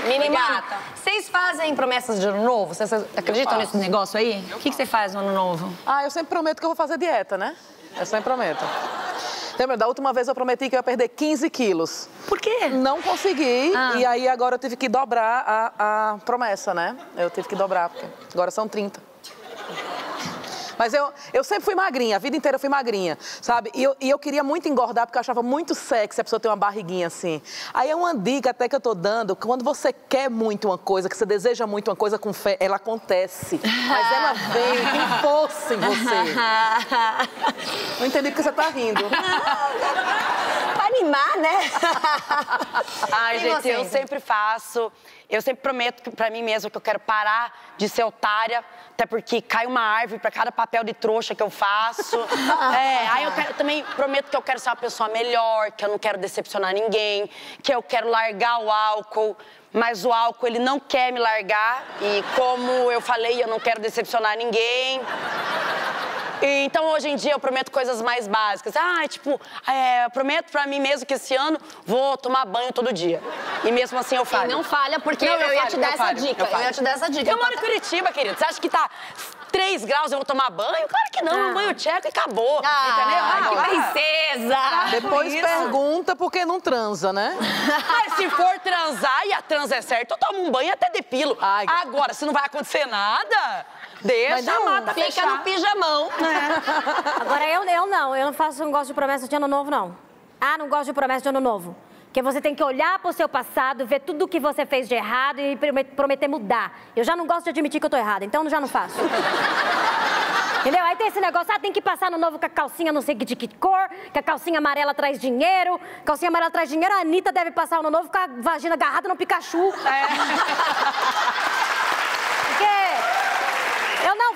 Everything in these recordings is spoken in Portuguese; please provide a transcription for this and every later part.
Minimata, vocês fazem promessas de ano novo? Vocês acreditam nesse negócio aí? O que você faz no ano novo? Ah, eu sempre prometo que eu vou fazer dieta, né? Eu sempre prometo. Lembra, da última vez eu prometi que eu ia perder 15 quilos. Por quê? Não consegui, e aí agora eu tive que dobrar a promessa, né? Eu tive que dobrar, porque agora são 30. Mas eu sempre fui magrinha, a vida inteira eu fui magrinha, sabe? E eu queria muito engordar, porque eu achava muito sexy a pessoa ter uma barriguinha assim. Aí é uma dica até que eu tô dando, quando você quer muito uma coisa, que você deseja muito uma coisa com fé, ela acontece. Mas ela vem com força em você. Não entendi porque você tá rindo. Pra animar, né? Ai, gente, eu sempre faço. Eu sempre prometo pra mim mesma que eu quero parar de ser otária, até porque cai uma árvore pra cada papel de trouxa que eu faço. Aí eu também prometo que eu quero ser uma pessoa melhor, que eu não quero decepcionar ninguém, que eu quero largar o álcool, mas o álcool, ele não quer me largar. E como eu falei, eu não quero decepcionar ninguém. Então, hoje em dia, eu prometo coisas mais básicas. Prometo pra mim mesmo que esse ano vou tomar banho todo dia. E mesmo assim eu falho. E não falha, porque eu ia te dar essa dica. Eu ia te dar essa dica. Eu moro em Curitiba, querido. Você acha que tá 3 graus e eu vou tomar banho? Claro que não. Um banho tcheco e acabou. Entendeu? Que princesa! Depois pergunta por que não transa, né? Mas se for transar e a transa é certa, eu tomo um banho e até depilo. Agora, se não vai acontecer nada... Deixa a mata fica fechar. no pijamão. Agora, eu não gosto de promessa de ano novo, não. Ah, não gosto de promessa de ano novo. Porque você tem que olhar pro seu passado, ver tudo o que você fez de errado e prometer mudar. Eu já não gosto de admitir que eu tô errada, então eu já não faço. Entendeu? Aí tem esse negócio, tem que passar no novo com a calcinha não sei de que cor, que a calcinha amarela traz dinheiro. Calcinha amarela traz dinheiro, a Anitta deve passar o ano novo com a vagina agarrada no Pikachu. Eu não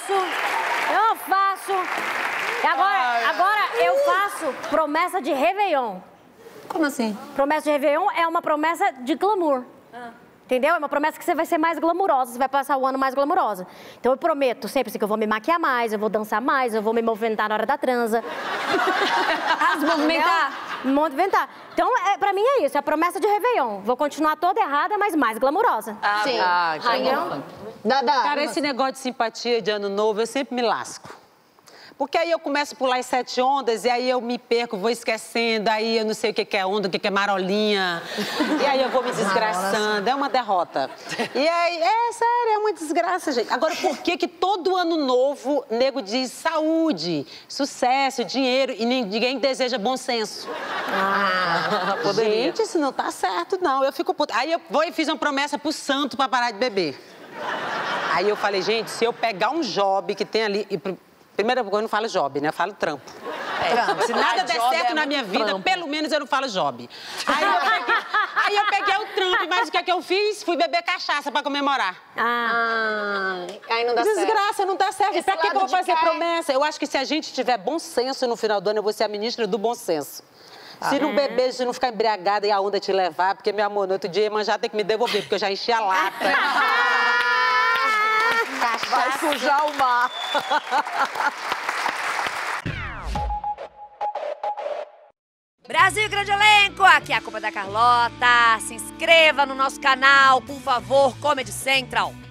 faço. Agora eu faço promessa de Réveillon. Como assim? Promessa de Réveillon é uma promessa de glamour. Entendeu? É uma promessa que você vai ser mais glamurosa, você vai passar o ano mais glamurosa. Então eu prometo sempre assim, que eu vou me maquiar mais, eu vou dançar mais, eu vou me movimentar na hora da transa. Se movimentar? Me movimentar. Então, pra mim é isso, é a promessa de Réveillon. Vou continuar toda errada, mas mais glamurosa. Sim. Entendeu? Cara, esse negócio de simpatia de ano novo, eu sempre me lasco. Porque aí eu começo a pular as 7 ondas e aí eu me perco, vou esquecendo, aí eu não sei o que é onda, o que é marolinha. E aí eu vou me desgraçando, é uma derrota. E aí, sério, é uma desgraça, gente. Agora, por que todo ano novo, nego diz saúde, sucesso, dinheiro e ninguém deseja bom senso? Poderia. Gente, isso não tá certo, não. Eu fico puta. Aí eu vou e fiz uma promessa pro santo pra parar de beber. Aí eu falei, gente, se eu pegar um job que tem ali... Primeira coisa, eu não falo job, né? Eu falo trampo. Se nada der certo na minha vida, pelo menos eu não falo job. Aí eu peguei o trampo, mas o que é que eu fiz? Fui beber cachaça pra comemorar. Aí não dá certo. Desgraça, não dá certo. Pra que eu vou fazer promessa? Eu acho que se a gente tiver bom senso no final do ano, eu vou ser a ministra do bom senso. Se não beber, se não ficar embriagada e a onda te levar, porque, meu amor, no outro dia, Iemanjá tem que me devolver, porque eu já enchi a lata. Vai sujar o mar. Brasil, grande elenco! Aqui é a Copa da Carlota. Se inscreva no nosso canal, por favor, Comedy Central.